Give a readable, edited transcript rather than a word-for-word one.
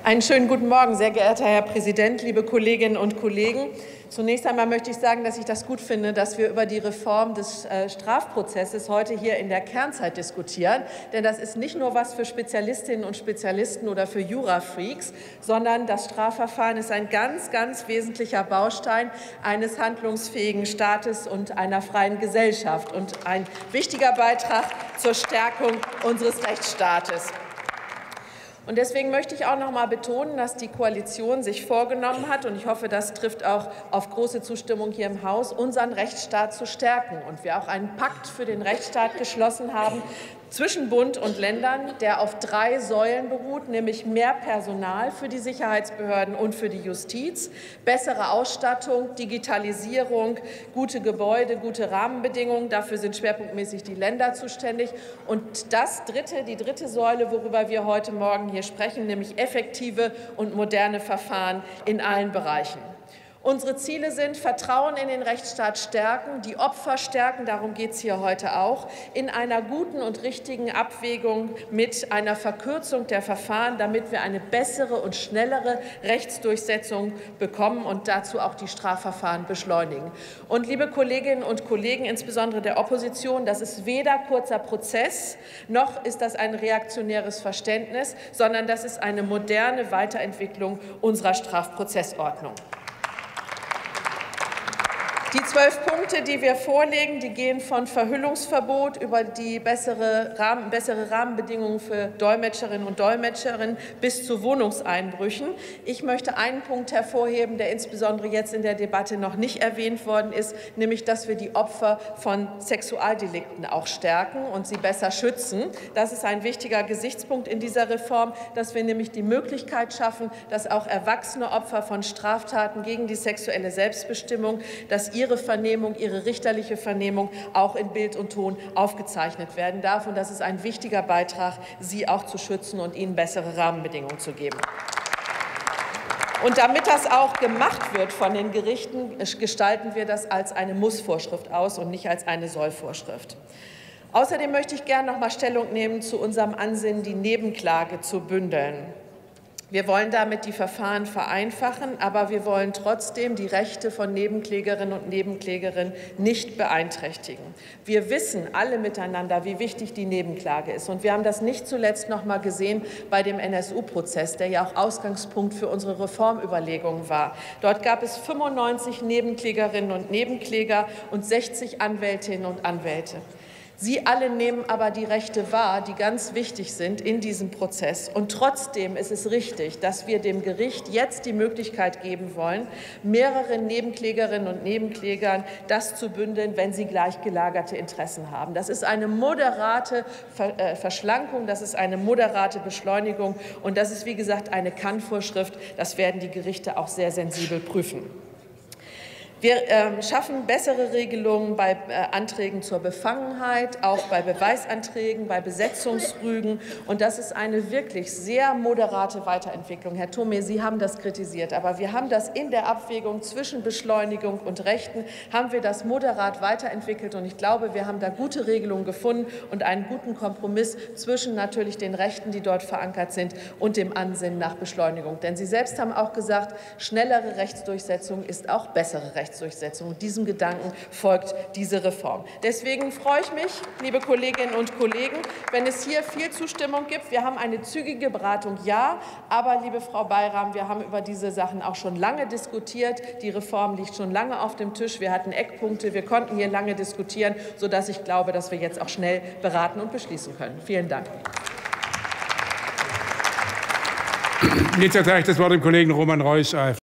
Einen schönen guten Morgen, sehr geehrter Herr Präsident, liebe Kolleginnen und Kollegen. Zunächst einmal möchte ich sagen, dass ich das gut finde, dass wir über die Reform des Strafprozesses heute hier in der Kernzeit diskutieren. Denn das ist nicht nur was für Spezialistinnen und Spezialisten oder für Jurafreaks, sondern das Strafverfahren ist ein ganz, ganz wesentlicher Baustein eines handlungsfähigen Staates und einer freien Gesellschaft und ein wichtiger Beitrag zur Stärkung unseres Rechtsstaates. Und deswegen möchte ich auch noch mal betonen, dass die Koalition sich vorgenommen hat, und ich hoffe, das trifft auch auf große Zustimmung hier im Haus, unseren Rechtsstaat zu stärken. Und wir auch einen Pakt für den Rechtsstaat geschlossen haben zwischen Bund und Ländern, der auf 3 Säulen beruht, nämlich mehr Personal für die Sicherheitsbehörden und für die Justiz, bessere Ausstattung, Digitalisierung, gute Gebäude, gute Rahmenbedingungen. Dafür sind schwerpunktmäßig die Länder zuständig. Und die dritte Säule, worüber wir heute Morgen hier sprechen, nämlich effektive und moderne Verfahren in allen Bereichen. Unsere Ziele sind Vertrauen in den Rechtsstaat stärken, die Opfer stärken, darum geht es hier heute auch, in einer guten und richtigen Abwägung mit einer Verkürzung der Verfahren, damit wir eine bessere und schnellere Rechtsdurchsetzung bekommen und dazu auch die Strafverfahren beschleunigen. Und liebe Kolleginnen und Kollegen, insbesondere der Opposition, das ist weder kurzer Prozess, noch ist das ein reaktionäres Verständnis, sondern das ist eine moderne Weiterentwicklung unserer Strafprozessordnung. Die 12 Punkte, die wir vorlegen, die gehen von Verhüllungsverbot über die bessere Rahmenbedingungen für Dolmetscherinnen und Dolmetscher bis zu Wohnungseinbrüchen. Ich möchte einen Punkt hervorheben, der insbesondere jetzt in der Debatte noch nicht erwähnt worden ist, nämlich, dass wir die Opfer von Sexualdelikten auch stärken und sie besser schützen. Das ist ein wichtiger Gesichtspunkt in dieser Reform, dass wir nämlich die Möglichkeit schaffen, dass auch erwachsene Opfer von Straftaten gegen die sexuelle Selbstbestimmung, dass ihre richterliche Vernehmung auch in Bild und Ton aufgezeichnet werden darf. Und das ist ein wichtiger Beitrag, sie auch zu schützen und ihnen bessere Rahmenbedingungen zu geben. Und damit das auch gemacht wird von den Gerichten, gestalten wir das als eine Muss-Vorschrift aus und nicht als eine Soll-Vorschrift. Außerdem möchte ich gerne noch mal Stellung nehmen zu unserem Ansinnen, die Nebenklage zu bündeln. Wir wollen damit die Verfahren vereinfachen, aber wir wollen trotzdem die Rechte von Nebenklägerinnen und Nebenklägern nicht beeinträchtigen. Wir wissen alle miteinander, wie wichtig die Nebenklage ist. Und wir haben das nicht zuletzt noch mal gesehen bei dem NSU-Prozess, der ja auch Ausgangspunkt für unsere Reformüberlegungen war. Dort gab es 95 Nebenklägerinnen und Nebenkläger und 60 Anwältinnen und Anwälte. Sie alle nehmen aber die Rechte wahr, die ganz wichtig sind in diesem Prozess. Und trotzdem ist es richtig, dass wir dem Gericht jetzt die Möglichkeit geben wollen, mehreren Nebenklägerinnen und Nebenklägern das zu bündeln, wenn sie gleich gelagerte Interessen haben. Das ist eine moderate Verschlankung, das ist eine moderate Beschleunigung und das ist, wie gesagt, eine Kann-Vorschrift. Das werden die Gerichte auch sehr sensibel prüfen. Wir schaffen bessere Regelungen bei Anträgen zur Befangenheit, auch bei Beweisanträgen, bei Besetzungsrügen. Und das ist eine wirklich sehr moderate Weiterentwicklung. Herr Thome, Sie haben das kritisiert, aber wir haben das in der Abwägung zwischen Beschleunigung und Rechten, haben wir das moderat weiterentwickelt. Und ich glaube, wir haben da gute Regelungen gefunden und einen guten Kompromiss zwischen natürlich den Rechten, die dort verankert sind, und dem Ansinnen nach Beschleunigung. Denn Sie selbst haben auch gesagt, schnellere Rechtsdurchsetzung ist auch bessere Rechtsdurchsetzung. Und diesem Gedanken folgt diese Reform. Deswegen freue ich mich, liebe Kolleginnen und Kollegen, wenn es hier viel Zustimmung gibt. Wir haben eine zügige Beratung, ja, aber, liebe Frau Bayram, wir haben über diese Sachen auch schon lange diskutiert. Die Reform liegt schon lange auf dem Tisch. Wir hatten Eckpunkte, wir konnten hier lange diskutieren, sodass ich glaube, dass wir jetzt auch schnell beraten und beschließen können. Vielen Dank. Jetzt erteile ich das Wort dem Kollegen Roman Reusch.